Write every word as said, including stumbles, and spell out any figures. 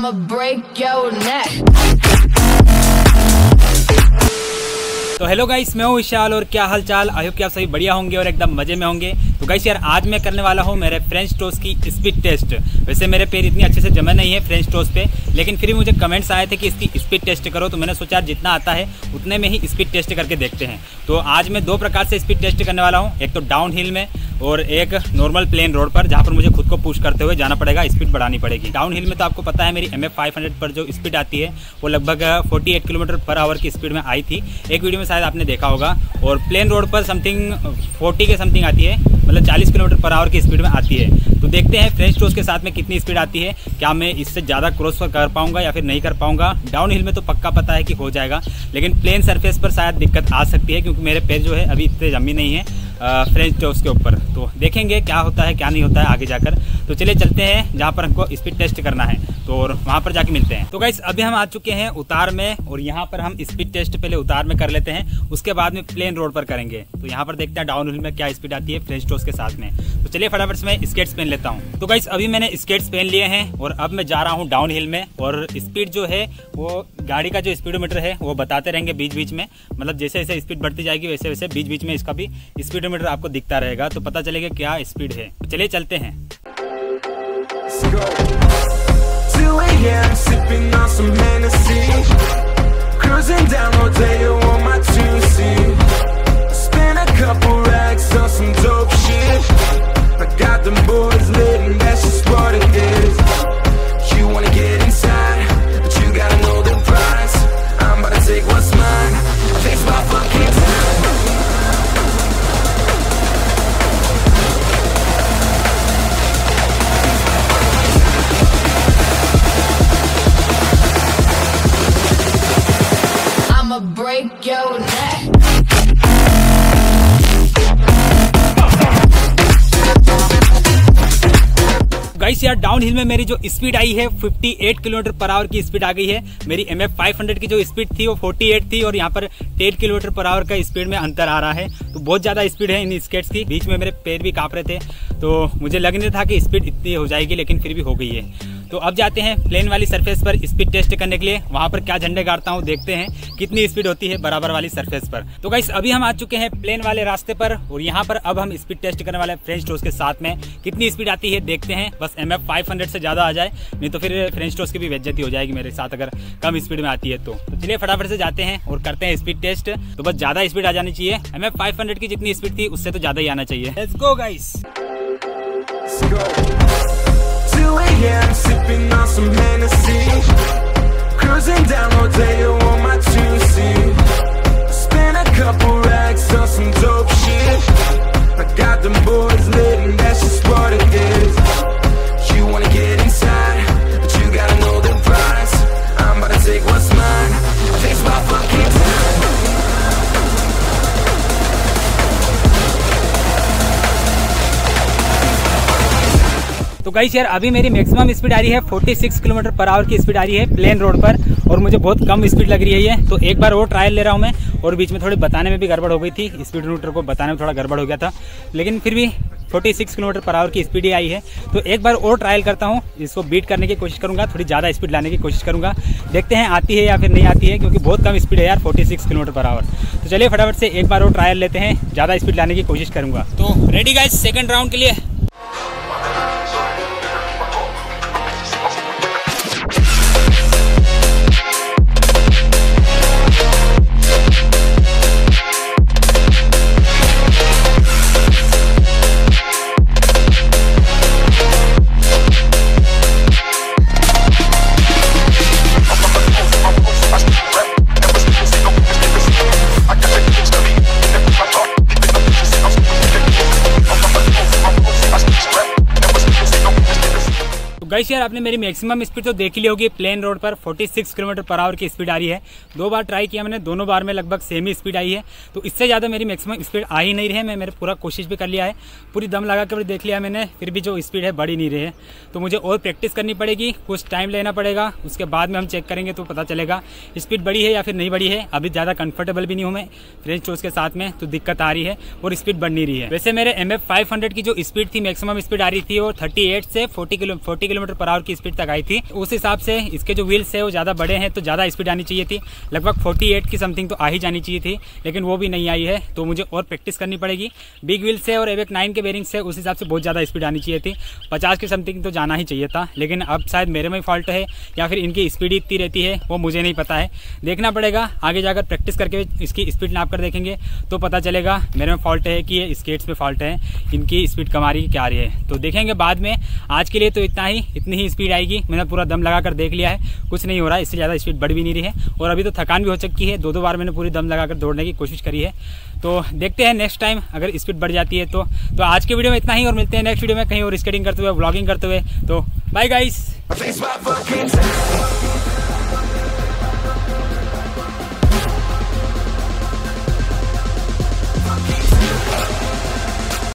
I'ma break your neck. तो hello guys, मैं हूँ विशाल और क्या हाल चाल। आई होप कि आप सभी बढ़िया होंगे और एकदम मजे में होंगे। तो गाइस यार, आज मैं करने वाला हूँ मेरे फ्रेंच टोस्ट की स्पीड टेस्ट। वैसे मेरे पैर इतनी अच्छे से जमे नहीं है फ्रेंच टोस्ट पे, लेकिन फिर भी मुझे कमेंट्स आए थे कि इसकी स्पीड टेस्ट करो, तो मैंने सोचा जितना आता है उतने में ही स्पीड टेस्ट करके देखते हैं। तो आज मैं दो प्रकार से स्पीड टेस्ट करने वाला हूँ, एक तो डाउन हिल में और एक नॉर्मल प्लेन रोड पर, जहाँ पर मुझे खुद को पुश करते हुए जाना पड़ेगा, स्पीड बढ़ानी पड़ेगी। डाउन हिल में तो आपको पता है मेरी एम एफ फाइव हंड्रेड पर जो स्पीड आती है वो लगभग अड़तालीस किलोमीटर पर आवर की स्पीड में आई थी, एक वीडियो में शायद आपने देखा होगा। और प्लेन रोड पर समथिंग चालीस के समथिंग आती है, मतलब चालीस किलोमीटर पर आवर की स्पीड में आती है। तो देखते हैं फ्रेंच टोस्ट के साथ में कितनी स्पीड आती है, क्या मैं इससे ज़्यादा क्रॉस कर पाऊंगा या फिर नहीं कर पाऊंगा। डाउन हिल में तो पक्का पता है कि हो जाएगा, लेकिन प्लेन सरफेस पर शायद दिक्कत आ सकती है, क्योंकि मेरे पैर जो है अभी इतने जमी नहीं है फ्रेंच टोस्ट के ऊपर। तो देखेंगे क्या होता है क्या नहीं होता है आगे जाकर। तो चलिए चलते हैं जहाँ पर हमको स्पीड टेस्ट करना है, तो और वहाँ पर जाके मिलते हैं। तो गाइस अभी हम आ चुके हैं उतार में, और यहाँ पर हम स्पीड टेस्ट पहले उतार में कर लेते हैं, उसके बाद में प्लेन रोड पर करेंगे। तो यहाँ पर देखते हैं डाउन हिल में क्या स्पीड आती है फ्रेंच टोस्ट के साथ में। तो चलिए फटाफट से मैं स्केट्स पहन लेता हूँ। तो गाइस अभी मैंने स्केट्स पहन लिए हैं और अब मैं जा रहा हूँ डाउन हिल में। और स्पीड जो है वो गाड़ी का जो स्पीडोमीटर है वो बताते रहेंगे बीच बीच में, मतलब जैसे जैसे स्पीड बढ़ती जाएगी वैसे वैसे बीच बीच में इसका भी स्पीडोमीटर आपको दिखता रहेगा, तो पता चलेगा क्या स्पीड है। तो चलिए चलते हैं। I'ma break your neck. Guys यार, डाउन हिल में मेरी जो स्पीड आई है अट्ठावन किलोमीटर पर आवर की स्पीड आ गई है। मेरी एम एफ फाइव हंड्रेड की जो स्पीड थी वो अड़तालीस थी, और यहाँ पर दस किलोमीटर पर आवर का स्पीड में अंतर आ रहा है। तो बहुत ज्यादा स्पीड है इन स्केट्स की। बीच में मेरे पैर भी कांप रहे थे, तो मुझे लग नहीं था कि स्पीड इतनी हो जाएगी, लेकिन फिर भी हो गई है। तो अब जाते हैं प्लेन वाली सरफेस पर स्पीड टेस्ट करने के लिए। वहां पर क्या झंडे गाड़ता हूँ, देखते हैं कितनी स्पीड होती है बराबर वाली सरफेस पर। तो गाइस अभी हम आ चुके हैं प्लेन वाले रास्ते पर, और यहाँ पर अब हम स्पीड टेस्ट करने वाले फ्रेंच टोस्ट के साथ में कितनी स्पीड आती है देखते हैं। बस एम एफ फाइव हंड्रेड से ज्यादा आ जाए, नहीं तो फिर फ्रेंच टोस्ट की भी बेइज्जती हो जाएगी मेरे साथ अगर कम स्पीड में आती है। तो, तो चलिए फटाफट से जाते हैं और करते हैं स्पीड टेस्ट। तो बस ज्यादा स्पीड आ जानी चाहिए, एम एफ फाइव हंड्रेड की जितनी स्पीड थी उससे तो ज्यादा ही आना चाहिए। Let's go guys. two a m sipping on some Hennessy, cruising down Rodeo on my two-seat, spin a couple racks on some dope shit. I got them boys lit and that's just what it is. You wanna get inside, but you gotta know the price. I'm about to take what's mine, face my fucking time. तो guys यार, अभी मेरी maximum speed आ रही है छियालीस kilometre per hour की speed आ रही है प्लेन रोड पर, और मुझे बहुत कम स्पीड लग रही है ये। तो एक बार और ट्रायल ले रहा हूँ मैं, और बीच में थोड़ी बताने में भी गड़बड़ हो गई थी, स्पीड मीटर को बताने में थोड़ा गड़बड़ हो गया था, लेकिन फिर भी छियालीस किलोमीटर पर आवर की स्पीड ही आई है। तो एक बार और ट्रायल करता हूँ, इसको बीट करने की कोशिश करूँगा, थोड़ी ज़्यादा स्पीड लाने की कोशिश करूँगा, देखते हैं आती है या फिर नहीं आती है, क्योंकि बहुत कम स्पीड है यार छियालीस किलोमीटर पर आवर। तो चलिए फटाफट से एक बार और ट्रायल लेते हैं, ज़्यादा स्पीड लाने की कोशिश करूँगा। तो रेडी गाइस सेकेंड राउंड के लिए। गाइस यार, आपने मेरी मैक्सिमम स्पीड तो देख ली होगी प्लेन रोड पर छियालीस किलोमीटर पर आवर की स्पीड आ रही है। दो बार ट्राई किया मैंने, दोनों बार में लगभग सेम ही स्पीड आई है। तो इससे ज़्यादा मेरी मैक्सिमम स्पीड आ ही नहीं रही है। मैं मेरे पूरा कोशिश भी कर लिया है, पूरी दम लगा कर देख लिया मैंने, फिर भी जो स्पीड है बढ़ ही नहीं रही है। तो मुझे और प्रैक्टिस करनी पड़ेगी, कुछ टाइम लेना पड़ेगा, उसके बाद में हम चेक करेंगे तो पता चलेगा स्पीड बढ़ी है या फिर नहीं बढ़ी है। अभी ज़्यादा कंफर्टेबल भी नहीं हूँ मैं फ्रेंच टोस्ट के साथ में, तो दिक्कत आ रही है और स्पीड बढ़ नहीं रही है। वैसे मेरे एम एफ फाइव हंड्रेड की जो स्पीड थी, मैक्सिमम स्पीड आ रही थी वो थर्टी एट से forty kilo forty kilometre kilometre per hour की स्पीड तक आई थी। उस हिसाब से इसके जो व्हील्स है वो ज़्यादा बड़े हैं तो ज़्यादा स्पीड आनी चाहिए थी, लगभग अड़तालीस की समथिंग तो आ ही जानी चाहिए थी, लेकिन वो भी नहीं आई है। तो मुझे और प्रैक्टिस करनी पड़ेगी। बिग व्हील्स है और एवेक नाइन के बेरिंग्स है, उस हिसाब से बहुत ज़्यादा स्पीड आनी चाहिए थी, पचास की समथिंग तो जाना ही चाहिए था। लेकिन अब शायद मेरे में फॉल्ट है या फिर इनकी स्पीड इतनी रहती है, वो मुझे नहीं पता है, देखना पड़ेगा। आगे जाकर प्रैक्टिस करके इसकी स्पीड नाप कर देखेंगे तो पता चलेगा मेरे में फॉल्ट है कि ये स्केट्स पे फॉल्ट है, इनकी स्पीड कम आ रही क्या आ रही है, तो देखेंगे बाद में। आज के लिए तो इतना ही, इतनी ही स्पीड आएगी। मैंने पूरा दम लगा कर देख लिया है, कुछ नहीं हो रहा है, इससे ज़्यादा स्पीड बढ़ भी नहीं रही है और अभी तो थकान भी हो चुकी है। दो दो बार मैंने पूरी दम लगाकर दौड़ने की कोशिश करी है, तो देखते हैं नेक्स्ट टाइम अगर स्पीड बढ़ जाती है तो। तो आज के वीडियो में इतना ही और मिलते हैं नेक्स्ट वीडियो में कहीं और स्केटिंग करते हुए, व्लॉगिंग करते हुए। तो बाय गाइस।